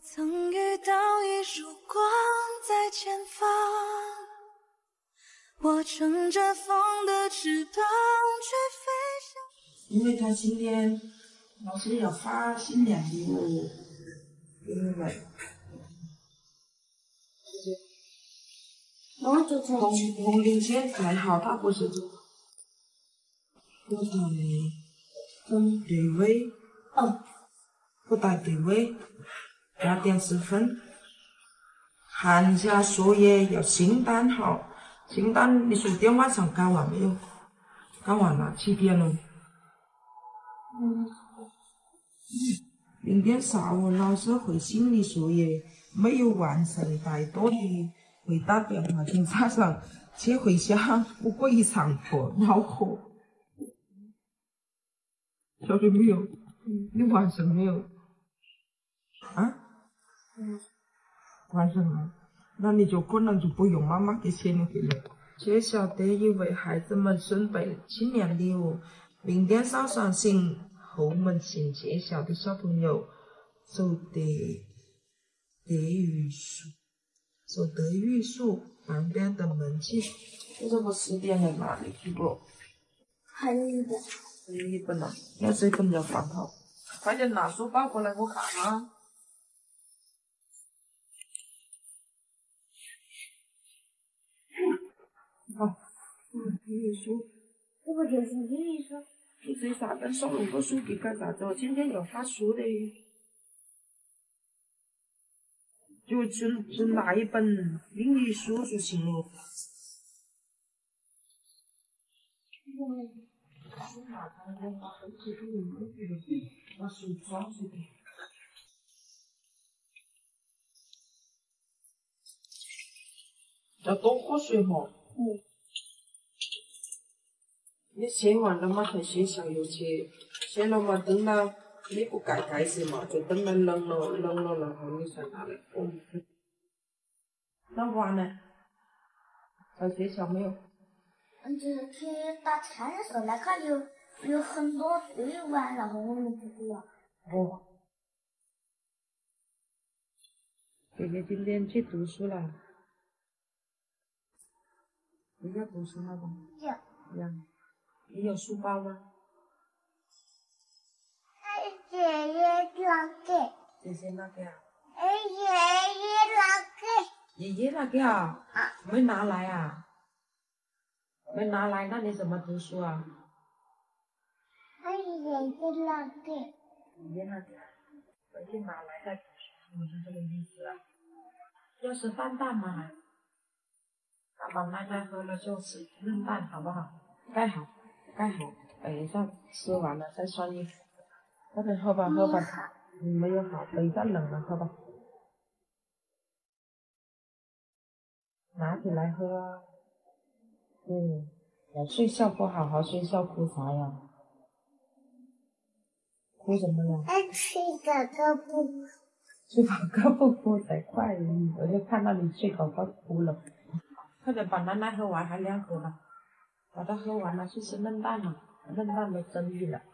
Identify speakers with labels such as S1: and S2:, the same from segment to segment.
S1: 曾遇到一束光在前方，我乘着风的翅膀去飞翔。
S2: 因为他今天老师要发新年礼物给你们，
S3: 我就从
S2: 红领先还好，他不是不太跟对位，不带对位，要点10分。寒假作业要清单好，清单你昨天晚上搞完没有？搞完了，几点了？明天上午老师会心理作业没有完成，太多的会打电话给家长去回家，不过一上课恼火。晓得没有？你完成没有？啊？完成了，那你就可能就不用妈妈给钱了。学校特意为孩子们准备新年礼物，明天早上请后门进学校的小朋友走德育树旁边的门去。这是不10点了嘛？你去不？
S3: 还有一本。
S2: 还有一本呢，那这本要放好。快点拿书包过来，我看啊。好，英语书，
S3: 这不就是英语书？
S2: 你这3本送那么多书给干啥子？今天要发书的，就拿一本英语书就行了。把书装随便。要多喝水嘛。你写完了嘛，在学校又去，写了嘛，等到你不盖盖子嘛，就等到冷了，然后你才拿来喝。那碗呢？在学校没有？
S3: 就是去打菜的时候，那个有很多堆碗，然后我们不知道。
S2: 哦。姐姐今天去读书了。你要读书了吗？要。你有书包吗？
S3: 姐姐那个。
S2: 姐姐那个啊？
S3: 爷爷那个。
S2: 爷爷那个啊？没拿来啊？没拿来，那你怎么读书啊？
S3: 爷爷那个。
S2: 爷爷那个，回去拿来再读书，你是这个意思啊？要吃蛋蛋吗？把奶奶喝了就吃嫩蛋，好不好？盖好，等一下吃完了再穿衣服。快点喝吧。没有好，等一下冷了喝吧。拿起来喝啊。睡觉不好好睡觉，哭啥呀？哭什么呀？
S3: 睡饱个不哭。
S2: 睡饱个不哭才怪，我就看到你睡饱个哭了。快点把奶奶喝完，还2盒呢。把它喝完了，去吃嫩蛋了，嫩蛋都蒸鱼了。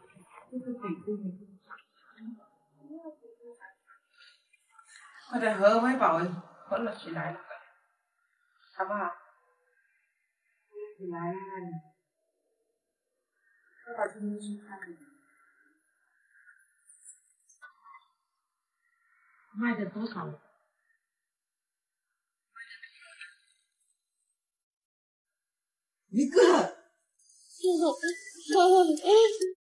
S2: 快点喝，喂饱，困了起来了，好不好？起来啊！快把这东西看。卖的多少？一个。